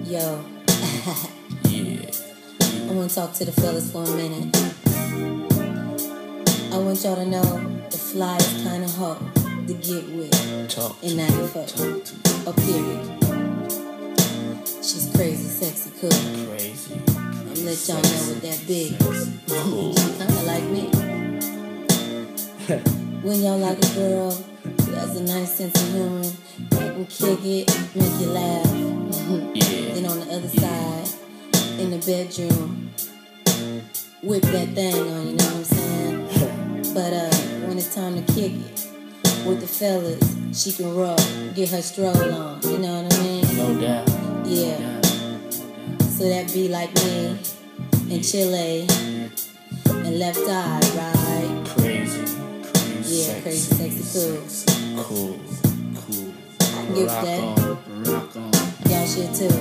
Yo, Yeah. I want to talk to the fellas for a minute. I want y'all to know the fly is kind of hard to get with Talk in to 94. Talk to A period. She's crazy, sexy, cool. Crazy. I'm let y'all know what that big is. Cool. She kinda like me. When y'all like a girl who has a nice sense of humor, that can kick it, make you laugh. Yeah. Then on the other side, in the bedroom, whip that thing on, you know what I'm saying? But when it's time to kick it with the fellas, she can roll, get her stroll on, you know what I mean? No doubt. Yeah. No doubt. So that be like me in Chile and Left Eye, right? Crazy. Yeah, crazy, sexy, cool. Cool. I can give Rock that. on. Rock on. Y'all should too.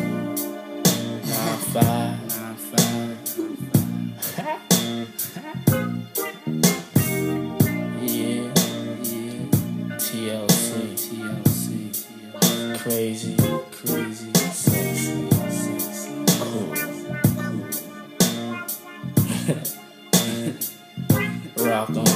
9-5. Yeah. TLC. Crazy. Sexy. Cool. Rock on.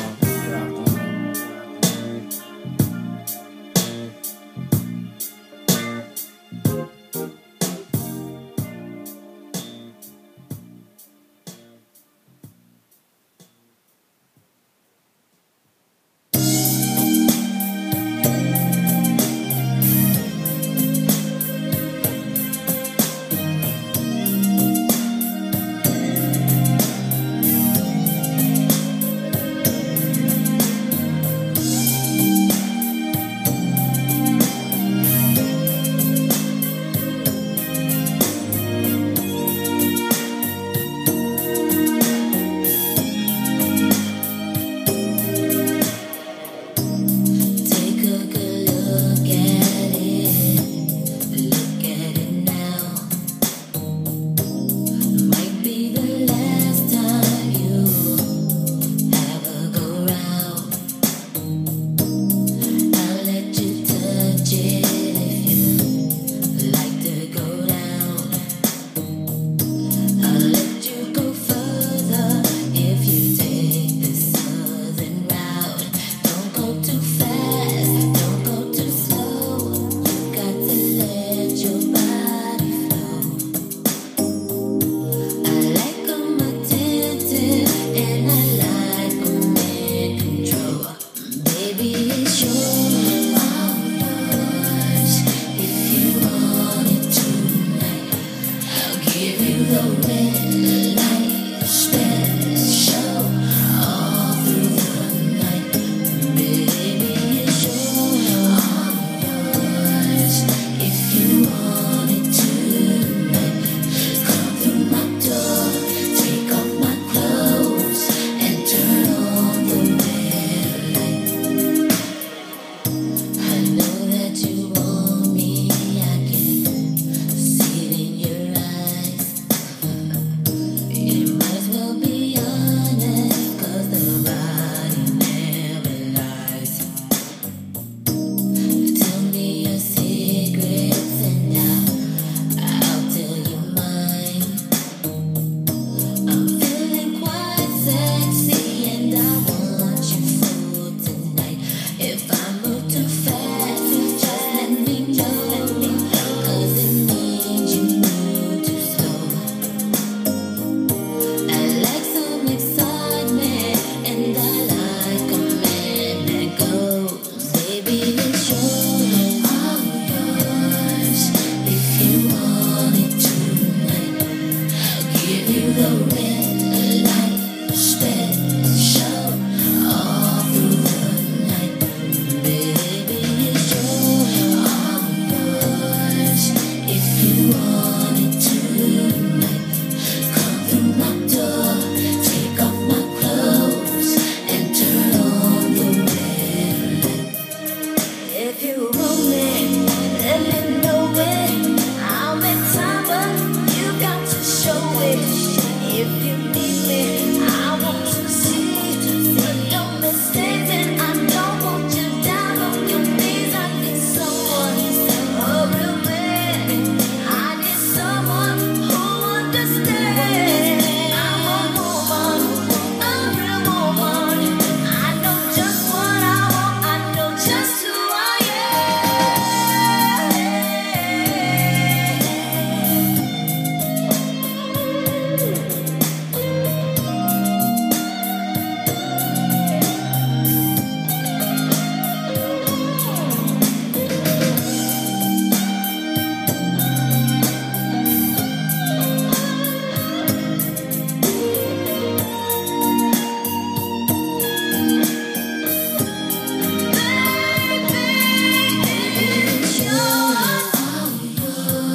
just who I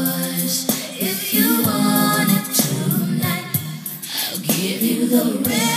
the rest.